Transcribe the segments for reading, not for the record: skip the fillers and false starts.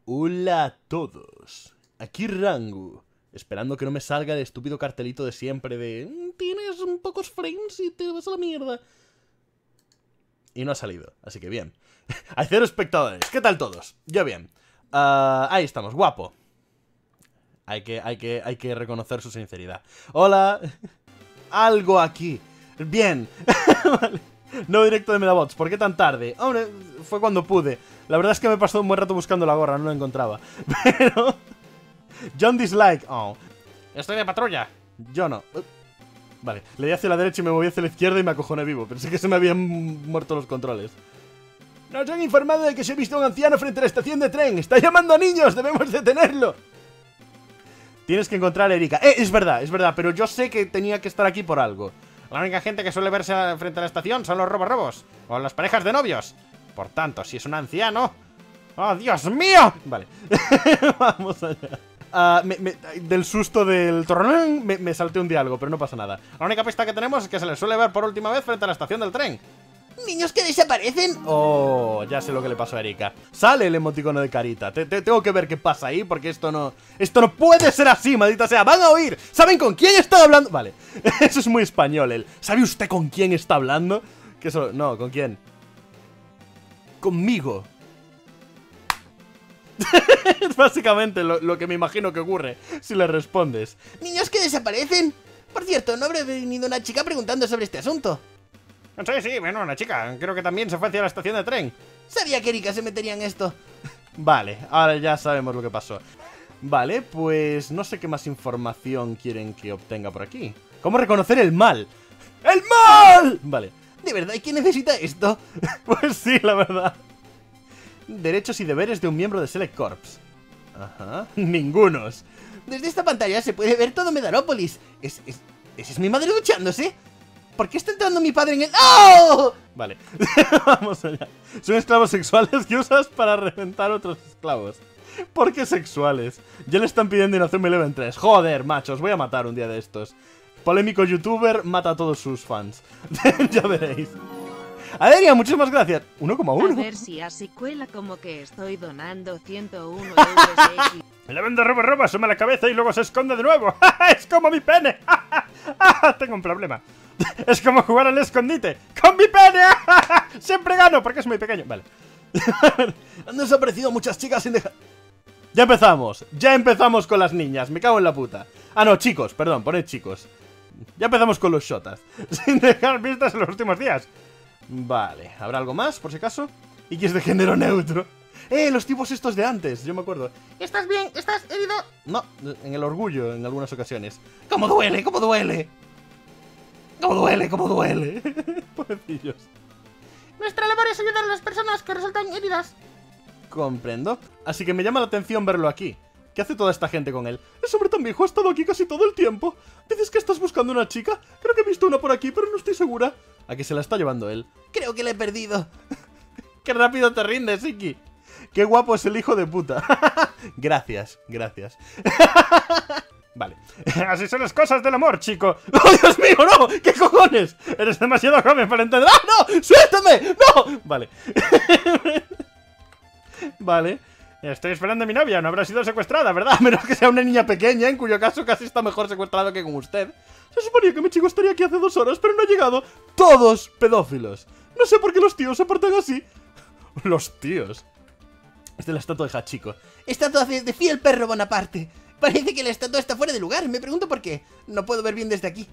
Hola a todos, aquí Rangu, esperando que no me salga el estúpido cartelito de siempre de tienes pocos frames y te vas a la mierda. Y no ha salido, así que bien. Hay 0 espectadores, ¿qué tal todos? Yo bien. Ahí estamos, guapo. Hay que reconocer su sinceridad. Hola. Algo aquí. Bien. Vale. No directo de Medabots, ¿por qué tan tarde? Hombre, fue cuando pude. La verdad es que me he pasado un buen rato buscando la gorra, no la encontraba. Pero... John Dislike. Oh. Estoy de patrulla. Yo no. Vale, le di hacia la derecha y me moví hacia la izquierda y me acojoné vivo. Pensé que se me habían muerto los controles. Nos han informado de que se ha visto un anciano frente a la estación de tren. Está llamando a niños, debemos detenerlo. Tienes que encontrar a Erika. Es verdad, pero yo sé que tenía que estar aquí por algo. La única gente que suele verse frente a la estación son los robos o las parejas de novios. Por tanto, si es un anciano... ¡Oh, Dios mío! Vale. Vamos allá. Del susto del tornón me salté un diálogo, pero no pasa nada. La única pista que tenemos es que se les suele ver por última vez frente a la estación del tren. ¿Niños que desaparecen? Oh, ya sé lo que le pasó a Erika. Sale el emoticono de carita. Tengo que ver qué pasa ahí, porque esto no puede ser así, maldita sea. ¡Van a oír! ¿Saben con quién está hablando? Vale, eso es muy español, ¿sabe usted con quién está hablando? Que eso... No, ¿con quién? Conmigo. Es básicamente lo que me imagino que ocurre si le respondes. ¿Niños que desaparecen? Por cierto, ¿no habrá venido una chica preguntando sobre este asunto? Sí, bueno, una chica. Creo que también se fue hacia la estación de tren. Sabía que Erika se metería en esto. Vale, ahora ya sabemos lo que pasó. Vale, pues no sé qué más información quieren que obtenga por aquí. ¿Cómo reconocer el mal? ¡El mal! Vale. ¿De verdad quién necesita esto? Pues sí, la verdad. Derechos y deberes de un miembro de Select Corps. Ajá, ningunos. Desde esta pantalla se puede ver todo Medarópolis. ¿Esa es mi madre duchándose? ¿Por qué está entrando mi padre en el...? ¡Oh! Vale, vamos allá. Son esclavos sexuales que usas para reventar otros esclavos. ¿Por qué sexuales? Ya le están pidiendo Inazuma Eleven 3. Joder, machos, voy a matar un día de estos. Polémico youtuber mata a todos sus fans. Ya veréis. Aderia, muchísimas gracias. 1,1. A ver si así cuela como que estoy donando 101 euros X. Eleven de robo, asoma la cabeza y luego se esconde de nuevo. ¡Es como mi pene! Tengo un problema. Es como jugar al escondite ¡con mi pene! Siempre gano porque es muy pequeño. Vale. Han desaparecido muchas chicas sin dejar... Ya empezamos con las niñas. Me cago en la puta. Ah, no, chicos, perdón, poned chicos. Ya empezamos con los shotas. Sin dejar vistas en los últimos días. Vale, ¿habrá algo más, por si acaso? Y que es de género neutro. Los tipos estos de antes, yo me acuerdo. ¿Estás bien? ¿Estás herido? No, en el orgullo en algunas ocasiones. ¿Cómo duele? ¿Cómo duele? ¿Cómo duele? ¿Cómo duele? Pobrecillos. Nuestra labor es ayudar a las personas que resultan heridas. Comprendo. Así que me llama la atención verlo aquí. ¿Qué hace toda esta gente con él? Ese hombre tan viejo ha estado aquí casi todo el tiempo. ¿Dices que estás buscando una chica? Creo que he visto una por aquí, pero no estoy segura. ¿A qué se la está llevando él? Creo que la he perdido. ¡Qué rápido te rindes, Iki! ¡Qué guapo es el hijo de puta! Gracias, gracias. Vale. Así son las cosas del amor, chico. ¡Oh, Dios mío, no! ¿Qué cojones? Eres demasiado joven para entender... ¡Ah, no! ¡Suéltame! ¡No! Vale. Vale. Estoy esperando a mi novia, no habrá sido secuestrada, ¿verdad? A menos que sea una niña pequeña, en cuyo caso casi está mejor secuestrado que con usted. Se suponía que mi chico estaría aquí hace 2 horas, pero no ha llegado. Todos pedófilos. No sé por qué los tíos se portan así. Los tíos. Es de la estatua de Hachiko. Estatua de fiel perro Bonaparte. Parece que la estatua está fuera de lugar. Me pregunto por qué. No puedo ver bien desde aquí.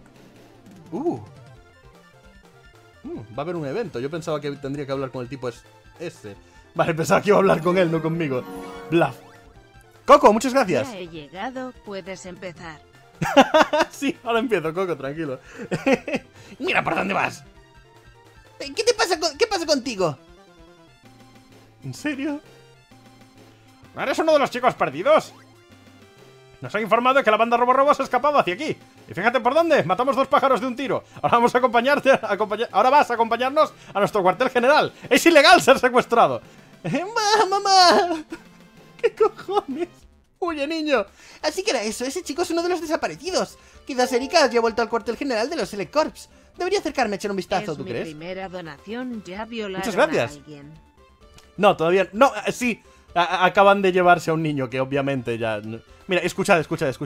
Va a haber un evento. Yo pensaba que tendría que hablar con el tipo ese. Vale, pensaba que iba a hablar con él, no conmigo. Bluff. Coco, muchas gracias. Ya he llegado, puedes empezar. Sí, ahora empiezo, Coco, tranquilo. Mira por dónde vas. ¿Qué te pasa qué pasa contigo? ¿En serio? ¿No eres uno de los chicos perdidos? Nos han informado que la banda Robo se ha escapado hacia aquí. Y fíjate por dónde, matamos 2 pájaros de un tiro. Ahora vamos a ahora vas a acompañarnos a nuestro cuartel general. Es ilegal ser secuestrado. ¡Mamá! ¿Qué cojones? Huye, niño. Así que era eso, ese chico es uno de los desaparecidos. Quizás Erika haya vuelto al cuartel general de los Select Corps. Debería acercarme a echar un vistazo, ¿tú crees? Es mi primera donación, ya violaron Muchas gracias. a alguien. No, todavía... No, sí. Acaban de llevarse a un niño que obviamente ya... Mira, escuchad.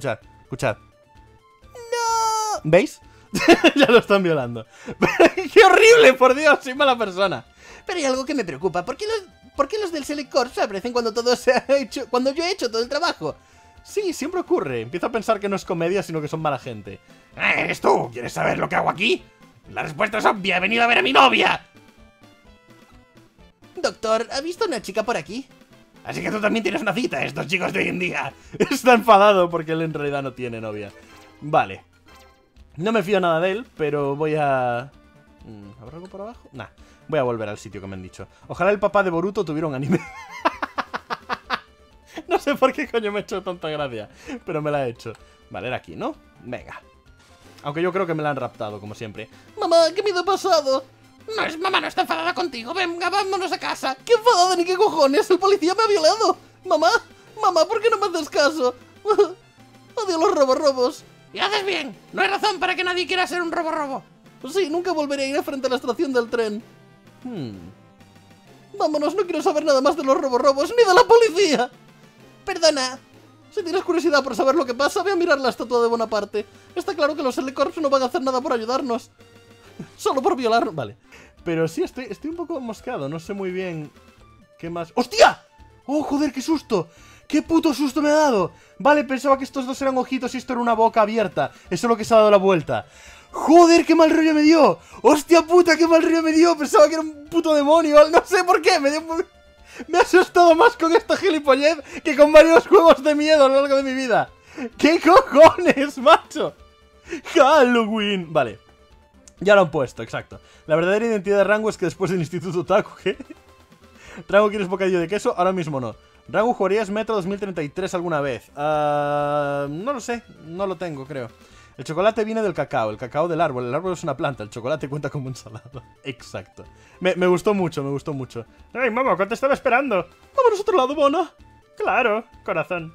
¡No! ¿Veis? Ya lo están violando. ¡Qué horrible, por Dios! Soy mala persona. Pero hay algo que me preocupa. ¿Por qué los del Select Corps aparecen cuando todo se ha hecho... cuando yo he hecho todo el trabajo? Sí, siempre ocurre. Empiezo a pensar que no es comedia, sino que son mala gente. ¿Eres tú? ¿Quieres saber lo que hago aquí? La respuesta es obvia. He venido a ver a mi novia. Doctor, ¿ha visto una chica por aquí? Así que tú también tienes una cita, estos chicos de hoy en día. Está enfadado porque él en realidad no tiene novia. Vale. No me fío nada de él, pero voy a... ¿Habrá algo por abajo? Nah, voy a volver al sitio que me han dicho. Ojalá el papá de Boruto tuviera un anime. No sé por qué coño me he hecho tanta gracia, pero me la he hecho. Vale, era aquí, ¿no? Venga. Aunque yo creo que me la han raptado, como siempre. Mamá, ¿qué miedo ha pasado? Mamá no está enfadada contigo. Venga, vámonos a casa. ¿Qué enfadada ni qué cojones? El policía me ha violado. Mamá, ¿por qué no me haces caso? Odio los robos. Y haces bien. No hay razón para que nadie quiera ser un robo. Sí, nunca volveré a ir frente a la estación del tren. Vámonos, no quiero saber nada más de los robos ni de la policía. Perdona. Si tienes curiosidad por saber lo que pasa, ve a mirar la estatua de Bonaparte. Está claro que los Select Corps no van a hacer nada por ayudarnos. Solo por violar. Vale. Pero sí, estoy un poco mosqueado. No sé muy bien qué más... ¡Hostia! ¡Oh, joder, qué susto! ¡Qué puto susto me ha dado! Vale, pensaba que estos dos eran ojitos y esto era una boca abierta. Eso es lo que se ha dado la vuelta. ¡Joder, qué mal rollo me dio! ¡Hostia puta, qué mal rollo me dio! Pensaba que era un puto demonio. No sé por qué, me ha asustado más con esta gilipollez que con varios juegos de miedo a lo largo de mi vida. ¡Qué cojones, macho! ¡Halloween! Vale. Ya lo han puesto, exacto. La verdadera identidad de Rango es que después del Instituto Otaku, ¿qué? Rango, ¿quieres bocadillo de queso? Ahora mismo no. Rango, ¿jugarías Metro 2033 alguna vez? No lo sé, no lo tengo, creo. El chocolate viene del cacao, el cacao del árbol. El árbol es una planta, el chocolate cuenta como ensalada. Exacto. Me gustó mucho, me gustó mucho. ¡Ay, mamá, ¿cuánto estaba esperando? Vámonos a otro lado, Bona. Claro, corazón.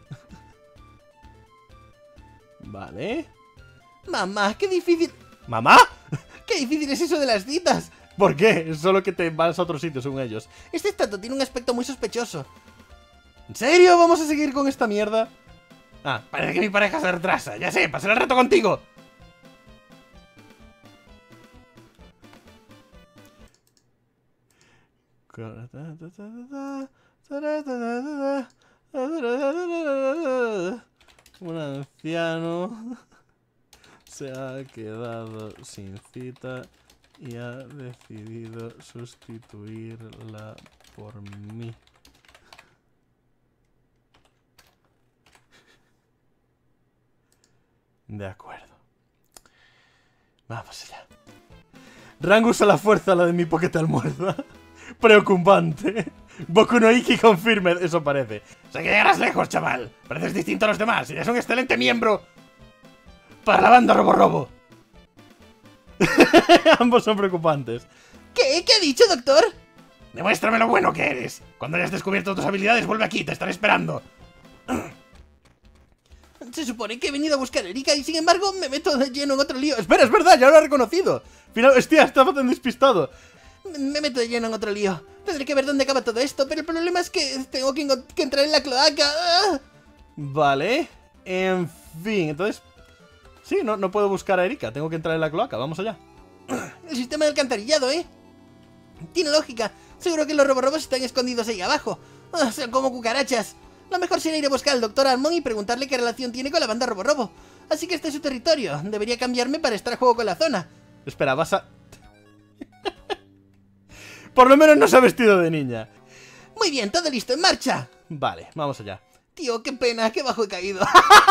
Vale. Mamá, qué difícil... ¿Mamá? ¡Qué difícil es eso de las citas! ¿Por qué? Solo que te vas a otro sitio, según ellos. Este estatua tiene un aspecto muy sospechoso. ¿En serio? ¿Vamos a seguir con esta mierda? Ah, parece que mi pareja se retrasa. Ya sé, pasaré el rato contigo. Un anciano se ha quedado sin cita y ha decidido sustituirla por mí. De acuerdo. Vamos allá. Rango usa la fuerza, la de mi Pocket almuerza. Preocupante. Boku no Iki confirme, eso parece. Sé que llegarás lejos, chaval. Pareces distinto a los demás y eres un excelente miembro para la banda Robo. Ambos son preocupantes. ¿Qué? ¿Qué ha dicho, doctor? Demuéstrame lo bueno que eres. Cuando hayas descubierto tus habilidades, vuelve aquí, te estaré esperando. Se supone que he venido a buscar a Erika y sin embargo me meto de lleno en otro lío. Espera, es verdad, ya lo he reconocido. Hostia, estaba tan despistado. Me meto de lleno en otro lío. Tendré que ver dónde acaba todo esto, pero el problema es que tengo que entrar en la cloaca. ¡Ah! Vale. En fin, entonces... Sí, no puedo buscar a Erika, tengo que entrar en la cloaca, vamos allá. El sistema de alcantarillado, ¿eh? Tiene lógica. Seguro que los roborobos están escondidos ahí abajo. Son como cucarachas. Lo mejor sería ir a buscar al Dr. Almond y preguntarle qué relación tiene con la banda Roborobo. Así que este es su territorio. Debería cambiarme para estar a juego con la zona. Espera, vas a... Por lo menos no se ha vestido de niña. Muy bien, todo listo, en marcha. Vale, vamos allá. Tío, qué pena, qué bajo he caído.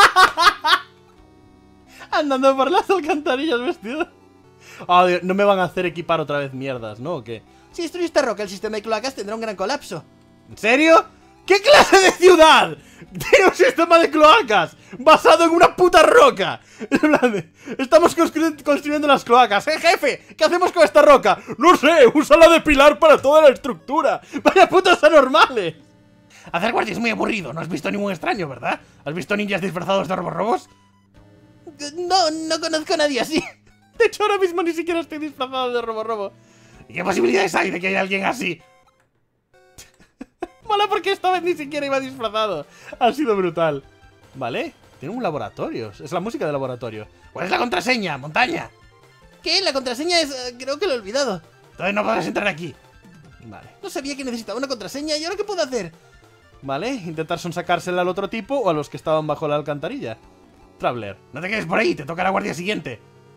Andando por las alcantarillas vestido. Oh, Dios, no me van a hacer equipar otra vez mierdas, ¿no? ¿O qué? Si destruyo esta roca, el sistema de cloacas tendrá un gran colapso. ¿En serio? ¿Qué clase de ciudad tiene un sistema de cloacas basado en una puta roca? Estamos construyendo las cloacas. Jefe! ¿Qué hacemos con esta roca? No sé, úsala de pilar para toda la estructura. ¡Vaya putos anormales! Hacer guardia es muy aburrido. No has visto ningún extraño, ¿verdad? ¿Has visto ninjas disfrazados de roborobos? No conozco a nadie así. De hecho, ahora mismo ni siquiera estoy disfrazado de roborobo. ¿Y qué posibilidades hay de que haya alguien así? Mola porque esta vez ni siquiera iba disfrazado. Ha sido brutal. Vale, tiene un laboratorio. Es la música del laboratorio. ¿Cuál es la contraseña, montaña? ¿Qué? La contraseña es... creo que lo he olvidado. Entonces no podrás entrar aquí. Vale. No sabía que necesitaba una contraseña. ¿Y ahora qué puedo hacer? Vale, intentar sonsacársela al otro tipo o a los que estaban bajo la alcantarilla. Traveler. No te quedes por ahí, te toca la guardia siguiente.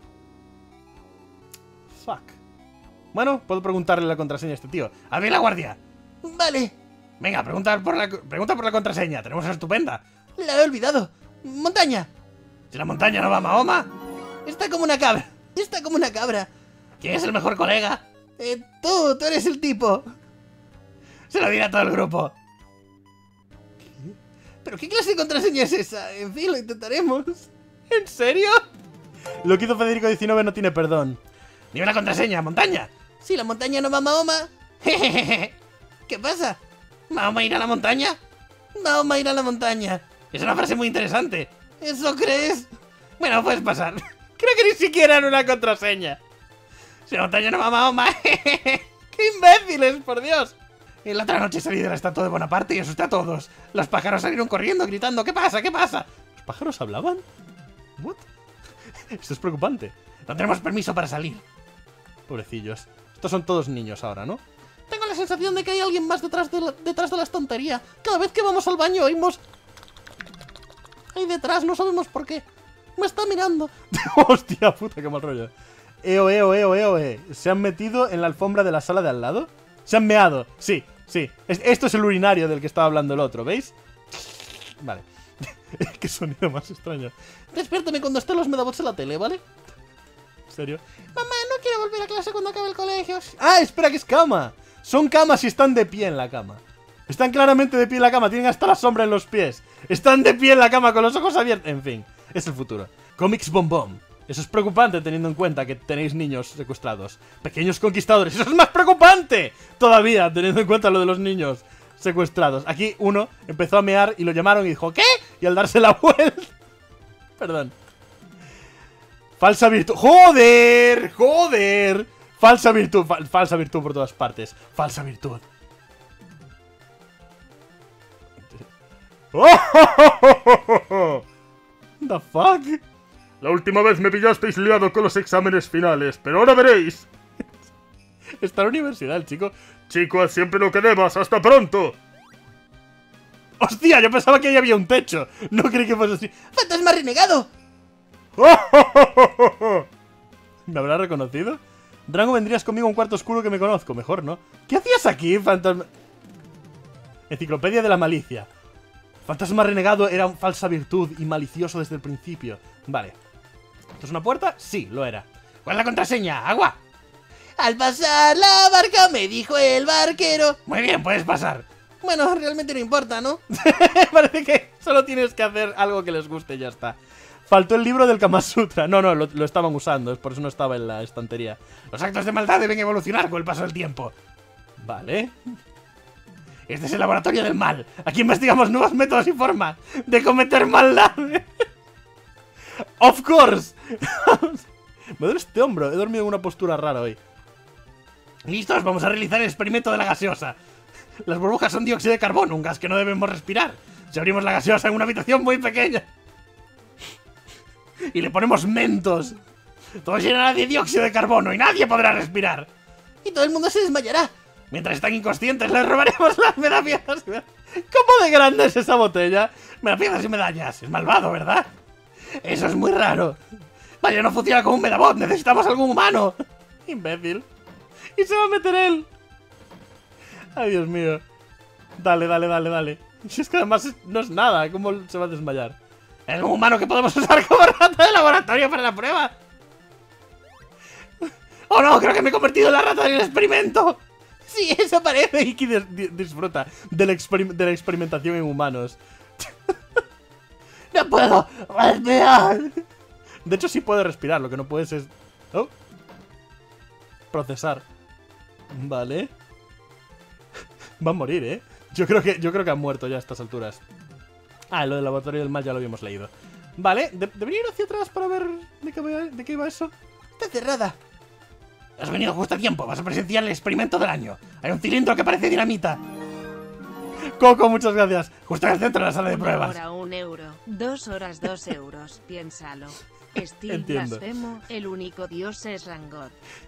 Fuck. Bueno, puedo preguntarle la contraseña a este tío. ¡Abre la guardia! Vale. Venga, pregunta por la contraseña. Tenemos una estupenda. La he olvidado. Montaña. Si la montaña no va a Mahoma, Está como una cabra. Está como una cabra. ¿quién es el mejor colega? Tú eres el tipo. Se lo dirá a todo el grupo. ¿Pero qué clase de contraseña es esa? En fin, lo intentaremos. ¿En serio? Lo que hizo Federico XIX no tiene perdón. Dime la contraseña, montaña. Si la montaña no va a Mahoma. ¿Qué pasa? ¿Mahoma irá a la montaña? Mahoma irá a la montaña. Es una frase muy interesante. ¿Eso crees? Bueno, puedes pasar. Creo que ni siquiera era una contraseña. Si la montaña no va a Mahoma. ¡Qué imbéciles, por Dios! En la otra noche salí de la estatua de Bonaparte y asusté a todos. Los pájaros salieron corriendo, gritando: ¿qué pasa? ¿Qué pasa? ¿Los pájaros hablaban? ¿What? Esto es preocupante. No tenemos permiso para salir. Pobrecillos. Estos son todos niños ahora, ¿no? Tengo la sensación de que hay alguien más detrás de la estantería. Cada vez que vamos al baño oímos... Ahí detrás, no sabemos por qué. Me está mirando. Hostia puta, qué mal rollo. ¿Se han metido en la alfombra de la sala de al lado? Se han meado. Sí, sí. Esto es el urinario del que estaba hablando el otro, ¿veis? Vale. Qué sonido más extraño. Despiértame cuando estén los medabots en la tele, ¿vale? ¿En serio? Mamá, no quiero volver a clase cuando acabe el colegio. ¡Ah, espera, que es cama! Son camas y están de pie en la cama. Están claramente de pie en la cama, tienen hasta la sombra en los pies. Están de pie en la cama con los ojos abiertos. En fin, es el futuro. Comics Bom Bom. Eso es preocupante teniendo en cuenta que tenéis niños secuestrados. Pequeños conquistadores. Eso es más preocupante todavía teniendo en cuenta lo de los niños secuestrados. Aquí uno empezó a mear y lo llamaron y dijo ¿qué? Y al darse la vuelta... Perdón. Falsa virtud. ¡Joder! ¡Joder! Falsa virtud. Falsa virtud por todas partes. Falsa virtud. The fuck? La última vez me pillasteis liado con los exámenes finales, pero ahora veréis. Está en la universidad el chico. Chico, haz siempre lo que debas. ¡Hasta pronto! ¡Hostia! Yo pensaba que ahí había un techo. No creí que fuese así. ¡Fantasma renegado! ¿Me habrá reconocido? Rango, vendrías conmigo a un cuarto oscuro que me conozco. Mejor, ¿no? ¿Qué hacías aquí, fantasma? Enciclopedia de la malicia. Fantasma renegado era falsa virtud y malicioso desde el principio. Vale. ¿Esto es una puerta? Sí, lo era. ¿Cuál es la contraseña? ¡Agua! Al pasar la barca me dijo el barquero. Muy bien, puedes pasar. Bueno, realmente no importa, ¿no? Parece que solo tienes que hacer algo que les guste y ya está. Faltó el libro del Kama Sutra. No, lo estaban usando, por eso no estaba en la estantería. Los actos de maldad deben evolucionar con el paso del tiempo. Vale. Este es el laboratorio del mal. Aquí investigamos nuevos métodos y formas de cometer maldad. Of course. Me duele este hombro. He dormido en una postura rara hoy. Listos, vamos a realizar el experimento de la gaseosa. Las burbujas son dióxido de carbono, un gas que no debemos respirar. Si abrimos la gaseosa en una habitación muy pequeña y le ponemos mentos, todo llenará de dióxido de carbono y nadie podrá respirar. Y todo el mundo se desmayará. Mientras están inconscientes, les robaremos las medallas. ¿Cómo de grande es esa botella? Medapiedras y medallas. Es malvado, ¿verdad? Eso es muy raro. Vaya, no funciona como un medabot. Necesitamos algún humano. Imbécil. Y se va a meter él. Ay, Dios mío. Dale. Si es que además no es nada. ¿Cómo se va a desmayar? ¿Algún humano que podemos usar como rata de laboratorio para la prueba? ¡Oh no! Creo que me he convertido en la rata del experimento. Sí, eso parece. Iki disfruta de la experimentación en humanos. ¡No puedo respirar! De hecho sí puede respirar, lo que no puedes es... Oh. Procesar. Vale. Va a morir, ¿eh? Yo creo que ha muerto ya a estas alturas. Ah, lo del laboratorio del mal ya lo habíamos leído. Vale, debería ir hacia atrás para ver de qué iba eso. Está cerrada. Has venido justo a tiempo, vas a presenciar el experimento del año. Hay un cilindro que parece dinamita. Coco, muchas gracias. Justo en el centro de la sala de pruebas. 1 hora 1 euro, 2 horas 2 euros, piénsalo. Steel Entiendo. blasfemo, el único dios es Rangot.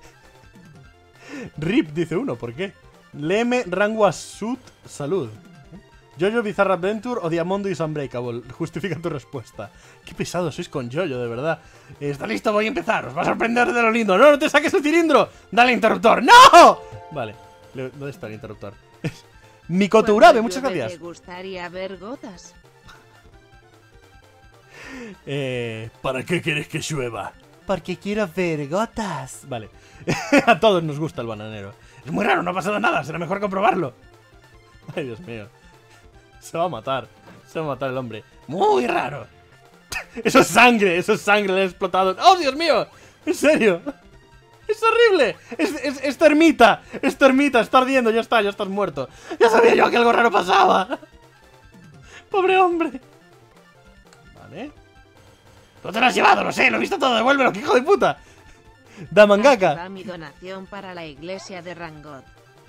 RIP, dice uno, ¿por qué? Leme, Ranguasut, salud. Jojo Bizarre Adventure o Diamondo is Unbreakable. Justifica tu respuesta. Qué pesado sois con Jojo, de verdad. ¿Está listo? Voy a empezar. Os va a sorprender de lo lindo. ¡No, no te saques el cilindro! ¡Dale interruptor! ¡No! Vale. ¿Dónde está el interruptor? Mikoto Urabe, muchas Cuando gracias. ¿Te gustaría ver gotas? ¿Para qué quieres que llueva? Porque quiero ver gotas. Vale. A todos nos gusta el bananero. Es muy raro, no ha pasado nada. Será mejor comprobarlo. Ay, Dios mío. Se va a matar. Se va a matar el hombre. Muy raro. Eso es sangre, le ha explotado. ¡Oh, Dios mío! ¿En serio? ¡Es horrible! ¡Es termita! ¡Es termita! ¡Está ardiendo! Ya está, ya estás muerto. Ya sabía yo que algo raro pasaba. ¡Pobre hombre! Vale. Tú te lo has llevado, lo sé, lo he visto todo. Devuélvelo, que hijo de puta. Da Aquí mangaka. va mi donación para la iglesia de Rangot.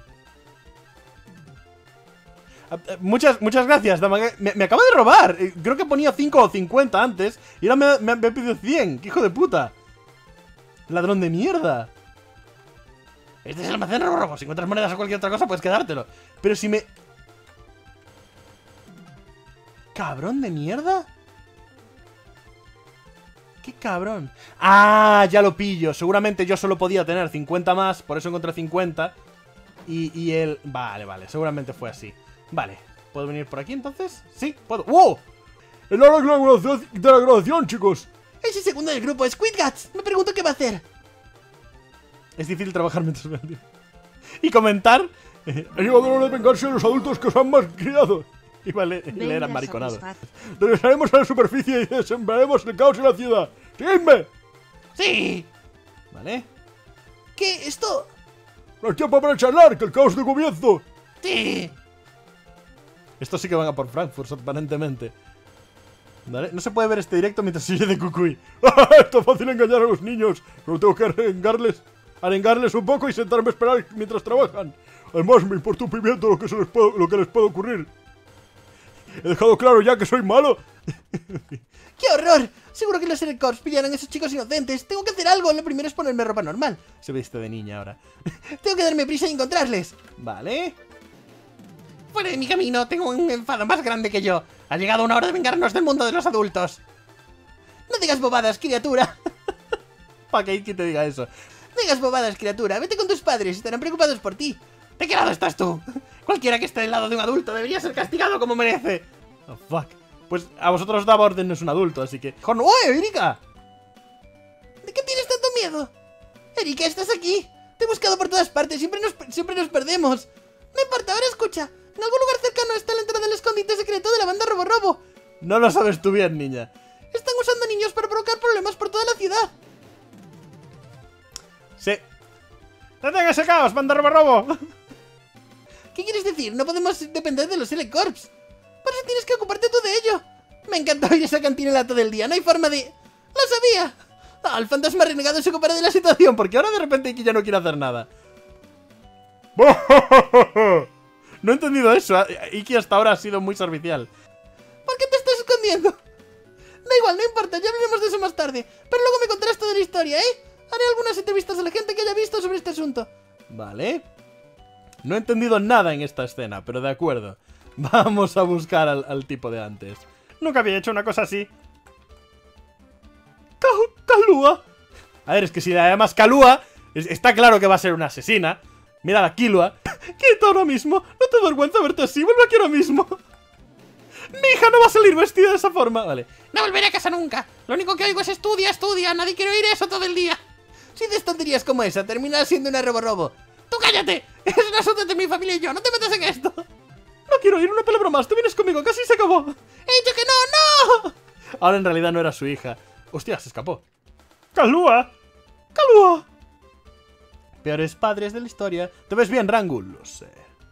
Muchas gracias, Damangaka. Me acaba de robar. Creo que ponía 5 o 50 antes. Y ahora me ha pedido 100. ¡Qué hijo de puta! Ladrón de mierda. Este es el almacén robo. Si encuentras monedas o cualquier otra cosa, puedes quedártelo. Pero si me... ¿Cabrón de mierda? ¡Qué cabrón! ¡Ah! Ya lo pillo. Seguramente yo solo podía tener 50 más. Por eso encontré 50. Y él... Vale. Seguramente fue así. Vale. ¿Puedo venir por aquí entonces? Sí, puedo. ¡Wow! ¡Es la graduación de la graduación, chicos! Ese segundo del grupo, Squid Guts. Me pregunto qué va a hacer. Es difícil trabajar mientras me... Y comentar... Ha llegado la hora de vengarse de los adultos que os han malcriado. Y vale, le Venga, era mariconado. satisfaz. Regresaremos a la superficie y sembraremos el caos en la ciudad. ¡Seguidme! ¡Sí! Vale. ¿Qué? ¿Esto? No hay tiempo para charlar, que el caos de comienzo. ¡Sí! Estos sí que van a por Frankfurt, aparentemente. Vale. No se puede ver este directo mientras se oye de Kukui. Está fácil engañar a los niños. Solo tengo que arengarles un poco y sentarme a esperar mientras trabajan. Además, me importa un pimiento lo que les puede ocurrir. He dejado claro ya que soy malo. ¡Qué horror! Seguro que los Select Corps pillaron a esos chicos inocentes. Tengo que hacer algo. Lo primero es ponerme ropa normal. Se viste de niña ahora. Tengo que darme prisa y encontrarles. Vale. Fuera de mi camino, tengo un enfado más grande que yo. Ha llegado una hora de vengarnos del mundo de los adultos. No digas bobadas, criatura. ¿Para que Iki te diga eso? No digas bobadas, criatura. Vete con tus padres. Estarán preocupados por ti. ¿De qué lado estás tú? Cualquiera que esté del lado de un adulto debería ser castigado como merece. Oh, fuck. Pues a vosotros os daba órdenes un adulto, así que... ¡Oh, Erika! ¿De qué tienes tanto miedo? Erika, ¿estás aquí? Te he buscado por todas partes. Siempre nos perdemos. No importa, ahora escucha. En algún lugar cercano está la entrada del escondite secreto de la banda Robo Robo. No lo sabes tú bien, niña. Están usando niños para provocar problemas por toda la ciudad. Sí. ¡Detén ese caos, banda robo! ¿Qué quieres decir? No podemos depender de los Select Corps. Por eso tienes que ocuparte tú de ello. Me encanta oír esa cantinela todo el día. No hay forma de... ¡Lo sabía! Ah, el fantasma renegado se ocupará de la situación. Porque ahora de repente Iki ya no quiere hacer nada. No he entendido eso. Iki hasta ahora ha sido muy servicial. ¿Por qué te estás escondiendo? Da igual, no importa, ya hablaremos de eso más tarde. Pero luego me contarás toda la historia, ¿eh? Haré algunas entrevistas a la gente que haya visto sobre este asunto. Vale. No he entendido nada en esta escena, pero de acuerdo. Vamos a buscar al tipo de antes. Nunca había hecho una cosa así. ¡Kalua! A ver, es que si la llamas Kalua, está claro que va a ser una asesina. Mira la Killua. ¡Quita ahora mismo! ¿No te da vergüenza verte así? ¡Vuelve aquí ahora mismo! ¡Mi hija no va a salir vestida de esa forma! Vale. No volveré a casa nunca. Lo único que oigo es estudia, estudia. Nadie quiere oír eso todo el día. Si dices tonterías como esa, terminarás siendo una robo-robo. ¡Tú cállate! Es un asunto entre mi familia y yo. No te metas en esto. No quiero oír una palabra más. Tú vienes conmigo. Casi se acabó. ¡He dicho que no! ¡No! Ahora en realidad no era su hija. Hostia, se escapó. ¡Kalua! ¡Kalua! Peores padres de la historia. ¿Te ves bien, Rangu? Lo sé.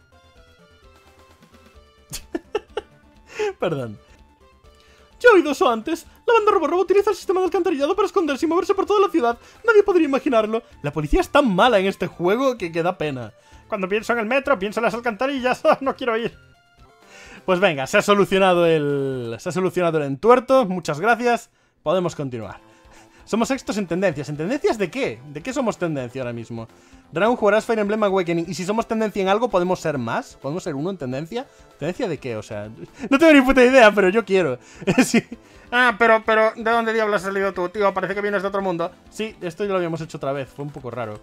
Perdón. Ya he oído eso antes. La banda Robo Robo utiliza el sistema de alcantarillado para esconderse y moverse por toda la ciudad. Nadie podría imaginarlo. La policía es tan mala en este juego que da pena. Cuando pienso en el metro, pienso en las alcantarillas. No quiero ir. Pues venga, se ha solucionado el entuerto. Muchas gracias. Podemos continuar. Somos sextos en tendencias. ¿En tendencias de qué? ¿De qué somos tendencia ahora mismo? Dragon, jugarás Fire Emblem Awakening. Y si somos tendencia en algo, ¿podemos ser más? ¿Podemos ser uno en tendencia? ¿Tendencia de qué? O sea, no tengo ni puta idea, pero yo quiero. Sí. Ah, pero, ¿de dónde diablos has salido tú, tío? Parece que vienes de otro mundo. Sí, esto ya lo habíamos hecho otra vez. Fue un poco raro.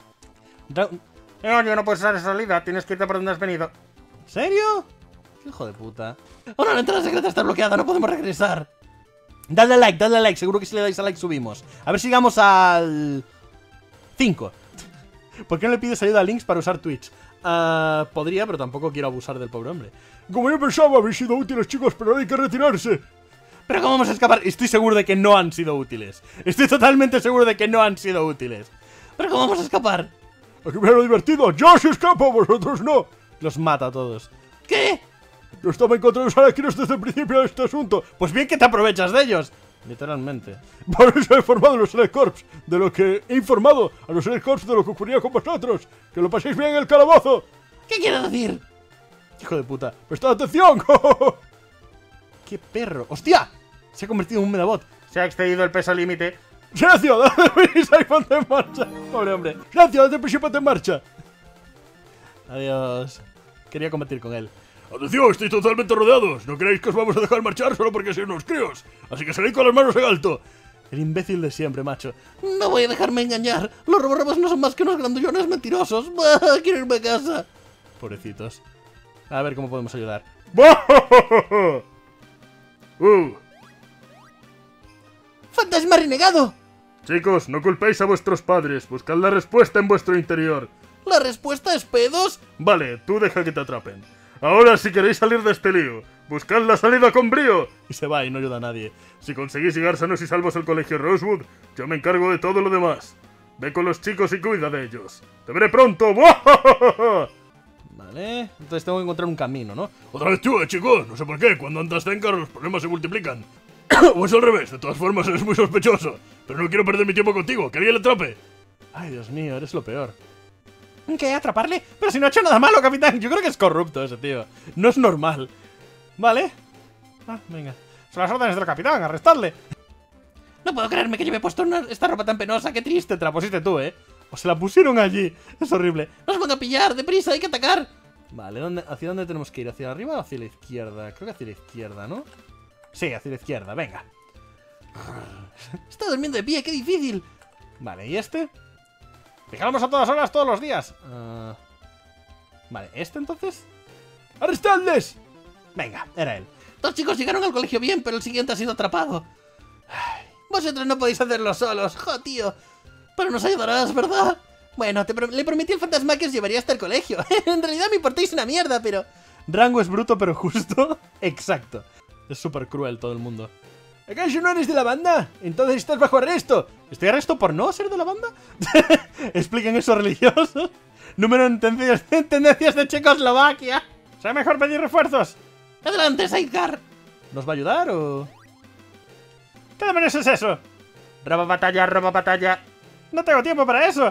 Oye, no puedes usar esa salida. Tienes que irte por donde has venido. ¿En serio? ¿Qué hijo de puta? Ahora la entrada secreta está bloqueada, no podemos regresar. Dadle a like, seguro que si le dais a like subimos. A ver si llegamos al 5. ¿Por qué no le pides ayuda a Lynx para usar Twitch? Podría, pero tampoco quiero abusar del pobre hombre. Como yo pensaba, habéis sido útiles, chicos, pero hay que retirarse. ¿Pero cómo vamos a escapar? Estoy seguro de que no han sido útiles. Estoy totalmente seguro de que no han sido útiles. ¿Pero cómo vamos a escapar? Aquí me lo divertido, yo sí escapo, vosotros no. Los mata a todos. ¿Qué? Yo estaba en contra de los araquinos desde el principio de este asunto. Pues bien que te aprovechas de ellos. Literalmente. Por eso he informado a los Select Corps de lo que... He informado a los Select Corps de lo que ocurría con vosotros. Que lo paséis bien en el calabozo. ¿Qué quieres decir? Hijo de puta. ¡Prestad atención! ¡Qué perro! ¡Hostia! Se ha convertido en un Medabot. Se ha excedido el peso límite. ¡Silencio! ¡Date prisa y ponte en marcha! Pobre hombre. ¡Silencio! ¡Date prisa y ponte en marcha! Adiós. Quería combatir con él. ¡Atención! ¡Estoy totalmente rodeados! ¿No creéis que os vamos a dejar marchar solo porque sois unos críos? Así que salid con las manos en alto. El imbécil de siempre, macho. No voy a dejarme engañar. Los roborobos no son más que unos grandullones mentirosos. Quiero irme a casa. Pobrecitos. A ver cómo podemos ayudar. ¡Fantasma renegado! Chicos, no culpéis a vuestros padres. Buscad la respuesta en vuestro interior. ¿La respuesta es pedos? Vale, tú deja que te atrapen. Ahora, si queréis salir de este lío, buscad la salida con brío. Y se va y no ayuda a nadie. Si conseguís llegar sanos y salvos al colegio Rosewood, yo me encargo de todo lo demás. Ve con los chicos y cuida de ellos. ¡Te veré pronto! Vale, entonces tengo que encontrar un camino, ¿no? Otra vez tú, chicos. No sé por qué. Cuando andas Tenkar, los problemas se multiplican. O es al revés. De todas formas, eres muy sospechoso. Pero no quiero perder mi tiempo contigo. ¡Que alguien le atrape! Ay, Dios mío, eres lo peor. ¿Qué? ¿Atraparle? Pero si no ha hecho nada malo, capitán. Yo creo que es corrupto ese tío. No es normal. Vale. Ah, venga. Son las órdenes del capitán, arrestadle. No puedo creerme que yo me he puesto esta ropa tan penosa. ¡Qué triste! Te la pusiste tú, ¿eh? O se la pusieron allí. Es horrible. ¡Nos van a pillar! ¡Deprisa! ¡Hay que atacar! Vale, ¿hacia dónde tenemos que ir? ¿Hacia arriba o hacia la izquierda? Creo que hacia la izquierda, ¿no? Sí, hacia la izquierda, venga. Está durmiendo de pie, qué difícil. Vale, ¿y este? Vigilamos a todas horas, todos los días. Vale, ¿este entonces? ¡Arrestadles! Venga, era él. Dos chicos llegaron al colegio bien, pero el siguiente ha sido atrapado. Ay, vosotros no podéis hacerlo solos, jo, tío. Pero nos ayudarás, ¿verdad? Bueno, le prometí al fantasma que os llevaría hasta el colegio. En realidad me importáis una mierda, pero... Rango es bruto, pero justo. Exacto. Es súper cruel todo el mundo. ¿Acaso no eres de la banda? Entonces estás bajo arresto. ¿Estoy arresto por no ser de la banda? Expliquen eso, religiosos. Número en tendencias de Checoslovaquia. ¿Será mejor pedir refuerzos? ¡Adelante, Sidecar! ¿Nos va a ayudar o...? ¿Qué demonios es eso? Robo batalla, robo batalla. No tengo tiempo para eso.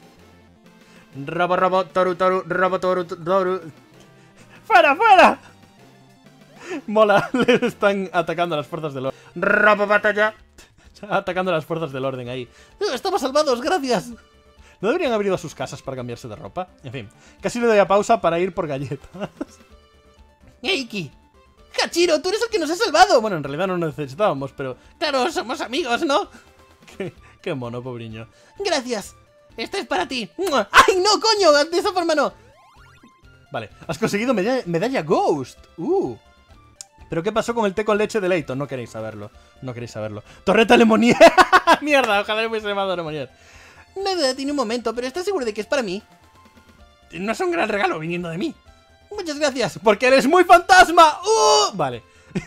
Robo, toru, toru. ¡Fuera, fuera! Mola, le están atacando a las fuerzas del orden. Robo batalla. Atacando a las fuerzas del orden ahí. ¡Estamos salvados, gracias! ¿No deberían haber ido a sus casas para cambiarse de ropa? En fin, casi le doy a pausa para ir por galletas. ¡Eiki! ¡Hachiro, tú eres el que nos ha salvado! Bueno, en realidad no nos necesitábamos, pero... Claro, somos amigos, ¿no? Qué mono, pobriño. Gracias. Esta es para ti. ¡Ay, no, coño! De esa forma no. Vale, has conseguido medalla Ghost. ¿Pero qué pasó con el té con leche de Layton? No queréis saberlo. No queréis saberlo. ¡Torreta Lemonier! ¡Mierda! Ojalá le hubiese llamado Lemonier. Nada, tiene un momento, pero ¿estás seguro de que es para mí? No es un gran regalo viniendo de mí. Muchas gracias. ¡Porque eres muy fantasma! Vale.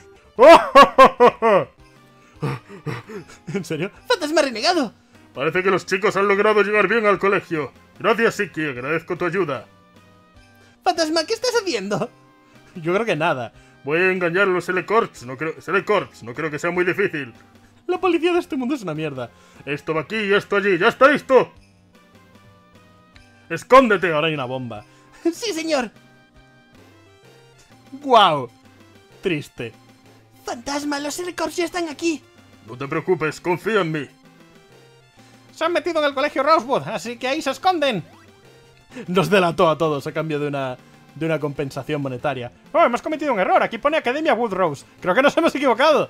¿En serio? ¡Fantasma renegado! Parece que los chicos han logrado llegar bien al colegio. Gracias, Iki. Agradezco tu ayuda. Fantasma, ¿qué estás haciendo? Yo creo que nada. Voy a engañar a los Select Corps. No creo que sea muy difícil. La policía de este mundo es una mierda. Esto va aquí y esto allí. ¡Ya está listo! ¡Escóndete! Ahora hay una bomba. Sí, señor. ¡Guau! Triste. ¡Fantasma! ¡Los L-Corps ya están aquí! No te preocupes, confía en mí. Se han metido en el colegio Rosewood, así que ahí se esconden. Nos delató a todos a cambio de una compensación monetaria. Oh, hemos cometido un error. Aquí pone Academia Woodrose. Creo que nos hemos equivocado.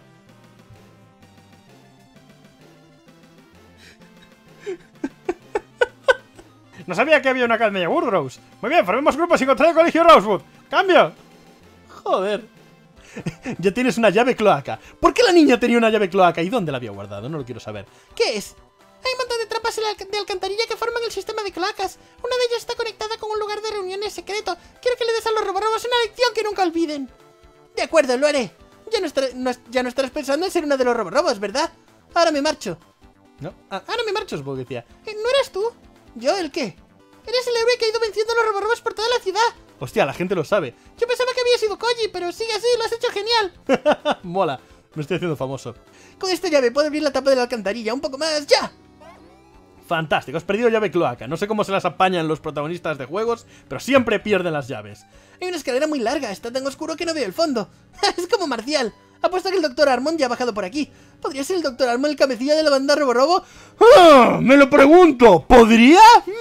No sabía que había una Academia Woodrose. Muy bien, formemos grupos y encontrar el colegio Rosewood. ¡Cambio! Joder. Ya tienes una llave cloaca. ¿Por qué la niña tenía una llave cloaca? ¿Y dónde la había guardado? No lo quiero saber. ¿Qué es? Hay un montón de trampas de alcantarilla que forman el sistema de cloacas. Una de ellas está conectada con un lugar de reuniones secreto. Quiero que le des a los roborobos una lección que nunca olviden. De acuerdo, lo haré. Ya no estarás pensando en ser uno de los roborobos, ¿verdad? Ahora me marcho. ¿No? Ahora me marcho, supongo que decía. ¿No eras tú? ¿Yo el qué? Eres el héroe que ha ido venciendo a los roborobos por toda la ciudad. Hostia, la gente lo sabe. Yo pensaba que había sido Koji, pero sigue así, lo has hecho genial. Mola, me estoy haciendo famoso. Con esta llave puedo abrir la tapa de la alcantarilla un poco más, ¡ya! Fantástico, has perdido llave cloaca. No sé cómo se las apañan los protagonistas de juegos, pero siempre pierden las llaves. Hay una escalera muy larga, está tan oscuro que no veo el fondo. Es como Marcial. Apuesto que el Dr. Armond ya ha bajado por aquí. ¿Podría ser el Dr. Armond el cabecilla de la banda Roborobo? ¡Ah! ¡Me lo pregunto! ¿Podría?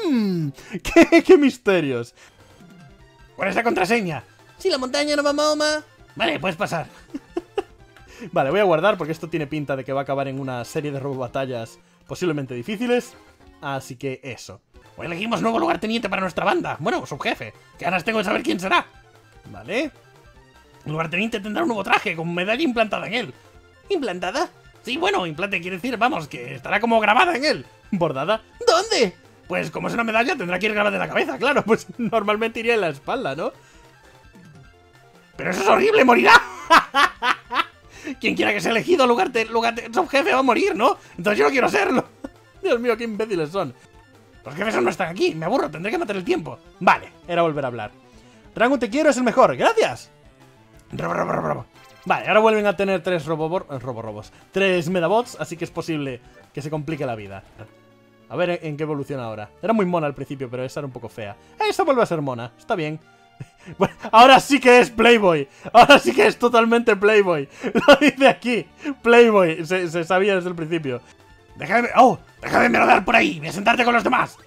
¿Qué misterios? ¿Cuál es la contraseña? Si la montaña no va a Mahoma. Vale, puedes pasar. Vale, voy a guardar porque esto tiene pinta de que va a acabar en una serie de robobatallas posiblemente difíciles. Así que eso. O elegimos nuevo lugarteniente para nuestra banda. Bueno, subjefe. Que ganas tengo de saber quién será. Vale. El lugarteniente tendrá un nuevo traje con medalla implantada en él. ¿Implantada? Sí, bueno, implante quiere decir, vamos, que estará como grabada en él. ¿Bordada? ¿Dónde? Pues como es una medalla, tendrá que ir grabada en la cabeza, claro. Pues normalmente iría en la espalda, ¿no? Pero eso es horrible, morirá. Quien quiera que sea elegido lugar de subjefe va a morir, ¿no? Entonces yo no quiero serlo. Dios mío, qué imbéciles son. Los jefes no están aquí, me aburro, tendré que matar el tiempo. Vale, era volver a hablar. Rango te quiero es el mejor, gracias. Robo. Vale, ahora vuelven a tener 3 roborobos. 3 medabots, así que es posible que se complique la vida. A ver en qué evoluciona ahora. Era muy mona al principio, pero esa era un poco fea. Esta vuelve a ser mona, está bien. Bueno, ahora sí que es Playboy. Ahora sí que es totalmente Playboy. Lo dice aquí. Playboy. Se sabía desde el principio. Déjame... ¡Oh! Déjame merodar por ahí. Voy a sentarte con los demás.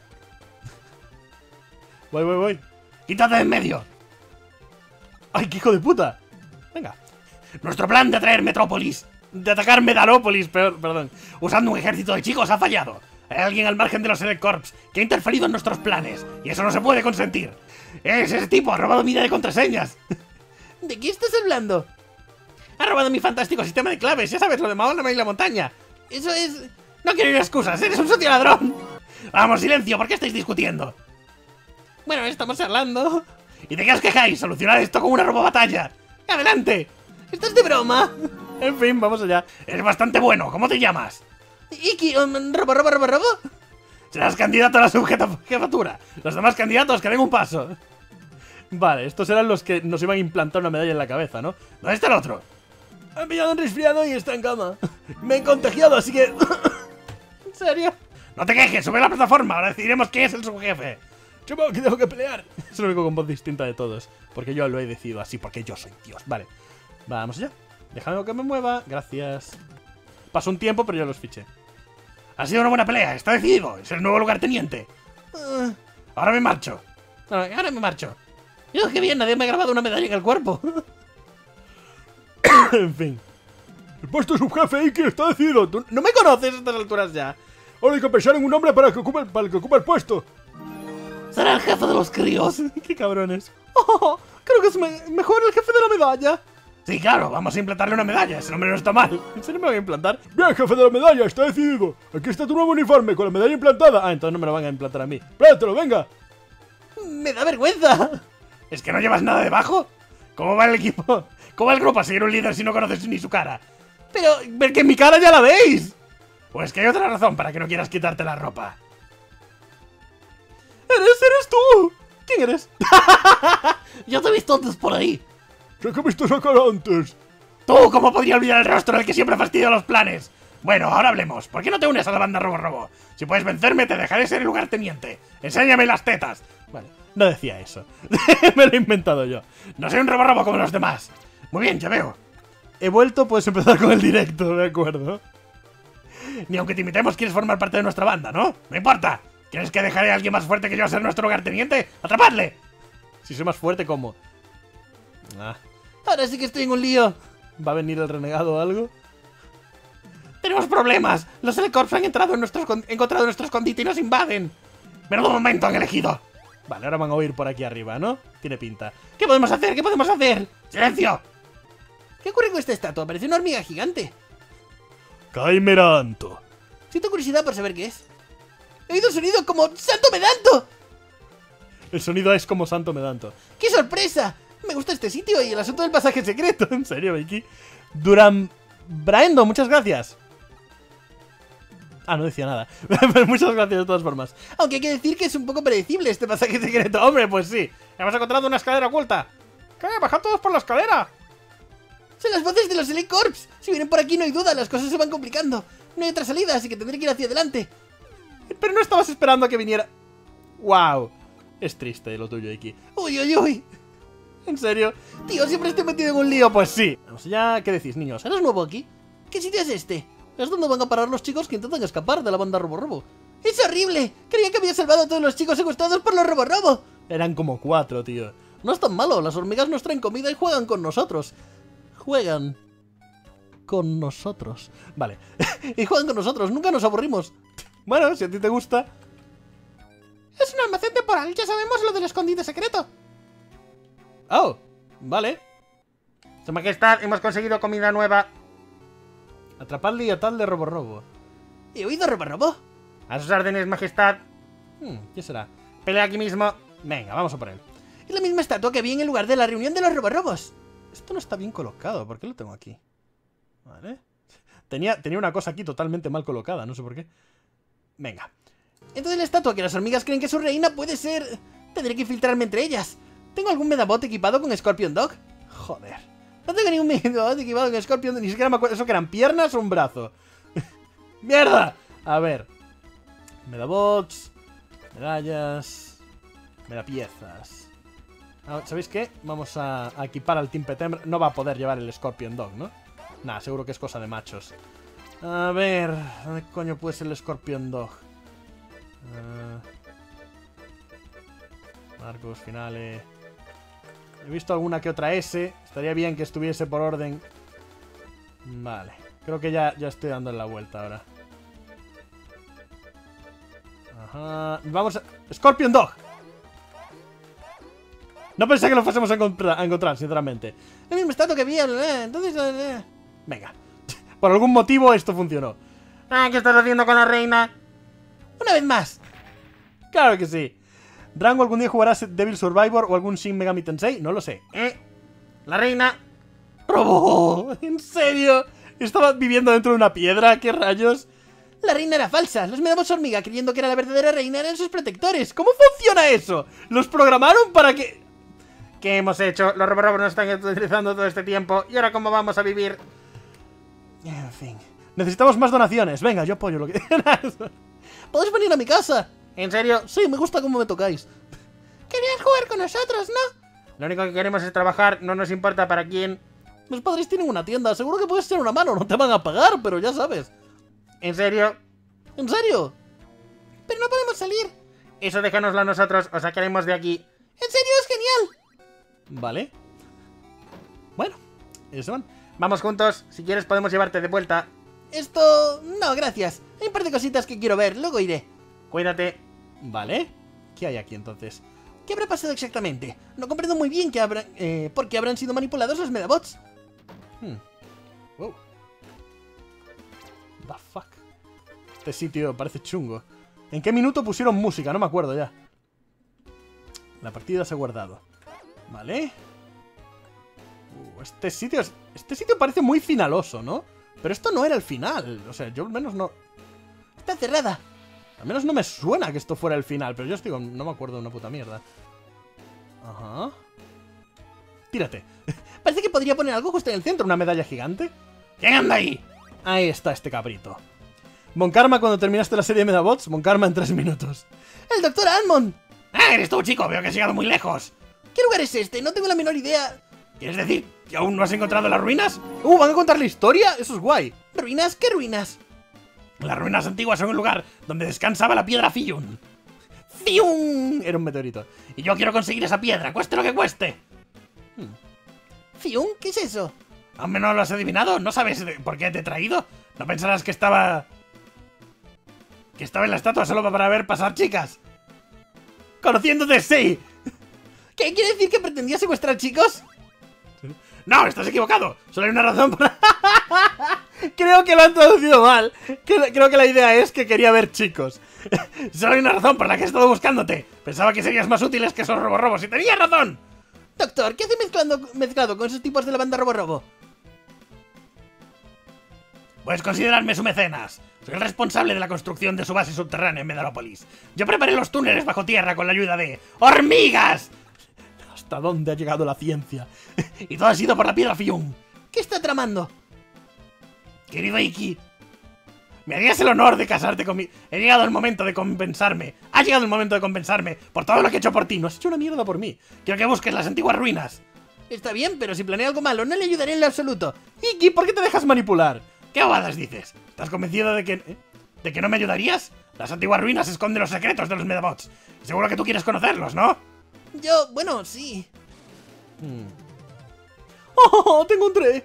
Voy. Quítate de en medio. ¡Ay, qué hijo de puta! Venga. Nuestro plan de atraer Metrópolis, de atacar Medalópolis, perdón, usando un ejército de chicos ha fallado. Hay alguien al margen de los L-Corps que ha interferido en nuestros planes, y eso no se puede consentir. Ese tipo ha robado mi idea de contraseñas. ¿De qué estás hablando? Ha robado mi fantástico sistema de claves, ya sabes, lo de Mahoma y la montaña. Eso es... No quiero ir a excusas, eres un sucio ladrón. Vamos, silencio, ¿por qué estáis discutiendo? Bueno, estamos hablando... ¿Y de qué os quejáis? Solucionad esto con una robobatalla. ¡Adelante! ¿Estás de broma? En fin, vamos allá. Eres bastante bueno, ¿cómo te llamas? Iki, robo. Serás candidato a la subjefatura. Los demás candidatos que den un paso. Vale, estos eran los que nos iban a implantar una medalla en la cabeza, ¿no? ¿Dónde está el otro? Ha pillado un resfriado y está en cama. Me he contagiado, así que... ¿En serio? No te quejes, sube a la plataforma, ahora decidiremos quién es el subjefe. Supongo que tengo que pelear. Es el único con voz distinta de todos. Porque yo lo he decidido así, porque yo soy Dios. Vale, vamos allá. Déjame que me mueva, gracias. Pasó un tiempo, pero yo los fiché. Ha sido una buena pelea, está decidido, es el nuevo lugarteniente. Ahora me marcho. Ahora me marcho. Yo, qué bien, nadie me ha grabado una medalla en el cuerpo. En fin. El puesto de subjefe Iki está decidido. Tú no me conoces a estas alturas ya. Ahora hay que pensar en un nombre para el que ocupe el puesto. Será el jefe de los críos. Qué cabrones. Oh, creo que es mejor el jefe de la medalla. Sí, claro, vamos a implantarle una medalla, ese nombre no está mal. ¿En serio me voy a implantar? Bien, jefe de la medalla, está decidido. Aquí está tu nuevo uniforme con la medalla implantada. Ah, entonces no me lo van a implantar a mí. Plátalo, venga. Me da vergüenza. ¿Es que no llevas nada debajo? ¿Cómo va el equipo? ¿Cómo va el grupo a seguir un líder si no conoces ni su cara? Pero... ¡Ver que mi cara ya la veis! Pues que hay otra razón para que no quieras quitarte la ropa. ¡Eres tú! ¿Quién eres? Yo te he visto antes por ahí. Sé que he visto esa cara antes. ¿Tú cómo podría olvidar el rostro del que siempre fastidia los planes? Bueno, ahora hablemos. ¿Por qué no te unes a la banda Robo? Si puedes vencerme, te dejaré ser el lugarteniente. Enséñame las tetas. Vale, no decía eso. Me lo he inventado yo. No soy un Robo como los demás. Muy bien, ya veo. He vuelto, puedes empezar con el directo, de acuerdo. Ni aunque te imitemos quieres formar parte de nuestra banda, ¿no? No importa. ¿Quieres que dejaré a alguien más fuerte que yo a ser nuestro lugarteniente? ¡Atrapadle! Si soy más fuerte, ¿cómo? Ah, Ahora sí que estoy en un lío. ¿va a venir el renegado o algo? ¡Tenemos problemas! Los L-Corps han entrado en encontrado nuestro escondite y nos invaden. ¡Menudo momento han elegido! Vale, ahora van a oír por aquí arriba, ¿no? Tiene pinta. ¿Qué podemos hacer? ¿Qué podemos hacer? ¡Silencio! ¿Qué ocurre con esta estatua? Parece una hormiga gigante. Caimeranto. Siento curiosidad por saber qué es. He oído un sonido como ¡Santo Medanto! El sonido es como Santo Medanto. ¡Qué sorpresa! Me gusta este sitio y el asunto del pasaje secreto. ¿En serio, Vicky? Duran... Braendo, muchas gracias. Ah, no decía nada. Muchas gracias de todas formas. Aunque hay que decir que es un poco predecible este pasaje secreto. Hombre, pues sí. Hemos encontrado una escalera oculta. ¿Qué? ¡Bajad todos por la escalera! Son las voces de los Elite Corps. Si vienen por aquí no hay duda, las cosas se van complicando. No hay otra salida, así que tendré que ir hacia adelante. Pero no estabas esperando a que viniera... ¡Wow! Es triste lo tuyo, Iki. Uy, uy, uy. ¿En serio? Tío, siempre estoy metido en un lío. Pues sí. Vamos ya, ¿qué decís, niños? ¿Eres nuevo aquí? ¿Qué sitio es este? Es donde van a parar los chicos que intentan escapar de la banda Robo. ¡Es horrible! Creía que había salvado a todos los chicos secuestrados por los Robo. Eran como 4, tío. No es tan malo, las hormigas nos traen comida y juegan con nosotros. Juegan con nosotros. Vale. Y juegan con nosotros, nunca nos aburrimos. Bueno, si a ti te gusta. Es un almacén temporal, ya sabemos lo del escondite secreto. Oh, vale. Su Majestad, hemos conseguido comida nueva. Atrapadle y atarle Robo. ¿He oído Robo? A sus órdenes, Majestad. ¿Qué será? Pelea aquí mismo. Venga, vamos a por él. Es la misma estatua que vi en el lugar de la reunión de los Robos. Esto no está bien colocado, ¿por qué lo tengo aquí? Vale. Tenía una cosa aquí totalmente mal colocada, no sé por qué. Venga. Entonces la estatua que las hormigas creen que es su reina puede ser... Tendré que filtrarme entre ellas. ¿Tengo algún Medabot equipado con Scorpion Dog? Joder. No tengo ningún Medabot equipado con Scorpion Dog. Ni siquiera me acuerdo. ¿Eso que eran piernas o un brazo? ¡Mierda! A ver. Medabots. Medallas. Medapiezas. ¿Sabéis qué? Vamos a equipar al Team Petem. No va a poder llevar el Scorpion Dog, ¿no? Nah, seguro que es cosa de machos. A ver, ¿dónde coño puede ser el Scorpion Dog? Marcos, finales. He visto alguna que otra S. Estaría bien que estuviese por orden. Vale, creo que ya estoy dando la vuelta ahora. Ajá. Vamos a... Scorpion Dog. No pensé que lo fuésemos a encontrar, sinceramente. El mismo estatua que vi, entonces... Venga. Por algún motivo esto funcionó. ¿Qué estás haciendo con la reina? Una vez más. Claro que sí. ¿Rango algún día jugarás Devil Survivor o algún Shin Megami Tensei? No lo sé. La reina... ¡Robo! ¿En serio? ¿Estaba viviendo dentro de una piedra? ¿Qué rayos? La reina era falsa. Los Medabots hormiga, creyendo que era la verdadera reina, eran sus protectores. ¿Cómo funciona eso? ¿Los programaron para que...? ¿Qué hemos hecho? Los Robo nos están utilizando todo este tiempo. ¿Y ahora cómo vamos a vivir? En fin. Necesitamos más donaciones. Venga, yo apoyo lo que... ¿Podéis venir a mi casa? ¿En serio? Sí, me gusta cómo me tocáis. Querías jugar con nosotros, ¿no? Lo único que queremos es trabajar. No nos importa para quién. Mis padres tienen una tienda. Seguro que puedes echar una mano. No te van a pagar, pero ya sabes. ¿En serio? ¿En serio? Pero no podemos salir. Eso déjanoslo a nosotros. Os sacaremos de aquí. En serio, es genial. Vale. Bueno, eso van. Vamos juntos. Si quieres podemos llevarte de vuelta. Esto... No, gracias. Hay un par de cositas que quiero ver. Luego iré. Cuídate. Vale. ¿Qué hay aquí entonces? ¿Qué habrá pasado exactamente? No comprendo muy bien por qué habrán sido manipulados los Medabots. Wow. The fuck. Este sitio parece chungo. ¿En qué minuto pusieron música? No me acuerdo ya. La partida se ha guardado. Vale. Este sitio parece muy finaloso, ¿no? Pero esto no era el final. O sea, yo al menos no... Está cerrada. Al menos no me suena que esto fuera el final. Pero yo estoy no me acuerdo de una puta mierda. Ajá. Tírate. Parece que podría poner algo justo en el centro. ¿Una medalla gigante? ¿Quién anda ahí? Ahí está este cabrito. Monkarma cuando terminaste la serie de Medabots. Monkarma en 3 minutos. ¡El Dr. Almond! Eres tú, chico. Veo que has llegado muy lejos. ¿Qué lugar es este? No tengo la menor idea. ¿Quieres decir que aún no has encontrado las ruinas? ¿Van a contar la historia? Eso es guay. ¿Ruinas? ¿Qué ruinas? Las ruinas antiguas son un lugar donde descansaba la piedra Fiyun. ¡Fium! Era un meteorito. Y yo quiero conseguir esa piedra, cueste lo que cueste. ¿Fium? ¿Qué es eso? ¿Aún no lo has adivinado? ¿No sabes por qué te he traído? ¿No pensarás que estaba... en la estatua solo para ver pasar chicas? ¡Conociéndote, sí! ¿Qué quiere decir que pretendía secuestrar chicos? ¡No, estás equivocado! Solo hay una razón para... Creo que lo han traducido mal. Creo que la idea es que quería ver chicos. Solo hay una razón por la que he estado buscándote. Pensaba que serías más útiles que esos roborrobos y tenías razón. Doctor, ¿qué hace mezclado con esos tipos de la banda Roborobo? Puedes considerarme su mecenas. Soy el responsable de la construcción de su base subterránea en Medalopolis. Yo preparé los túneles bajo tierra con la ayuda de... ¡hormigas! ¿Hasta dónde ha llegado la ciencia? Y todo ha sido por la piedra Fiyun. ¿Qué está tramando? Querido Iki, me harías el honor de casarte conmigo. He llegado el momento de compensarme. Ha llegado el momento de compensarme por todo lo que he hecho por ti. No has hecho una mierda por mí. Quiero que busques las antiguas ruinas. Está bien, pero si planea algo malo, no le ayudaré en lo absoluto. Iki, ¿por qué te dejas manipular? ¿Qué bobadas dices? ¿Estás convencido de que no me ayudarías? Las antiguas ruinas esconden los secretos de los Medabots. Seguro que tú quieres conocerlos, ¿no? Bueno, sí. ¡Oh, te encontré!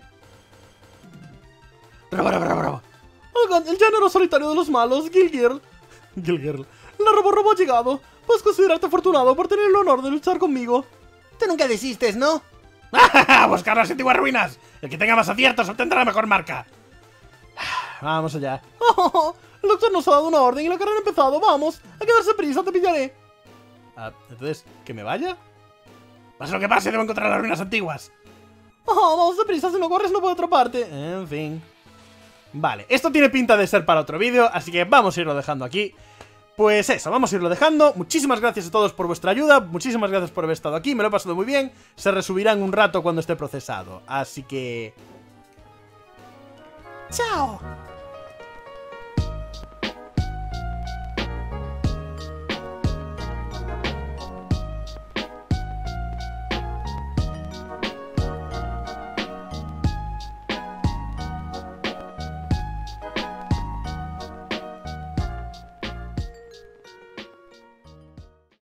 Bravo. El género solitario de los malos, Gilgirl. La Roborobo ha llegado. Puedes considerarte afortunado por tener el honor de luchar conmigo. Tú nunca desistes, ¿no? ¡A buscar las antiguas ruinas! El que tenga más aciertos obtendrá la mejor marca. Vamos allá. El doctor nos ha dado una orden y la carrera ha empezado. Vamos, hay que darse prisa, te pillaré. Entonces, ¿que me vaya? Pase lo que pase, debo encontrar las ruinas antiguas. Vamos deprisa, si no corres no puedo atraparte. En fin. Vale, esto tiene pinta de ser para otro vídeo, así que vamos a irlo dejando aquí. Pues eso, vamos a irlo dejando. Muchísimas gracias a todos por vuestra ayuda. Muchísimas gracias por haber estado aquí, me lo he pasado muy bien. Se resubirá en un rato cuando esté procesado. Así que... ¡Chao!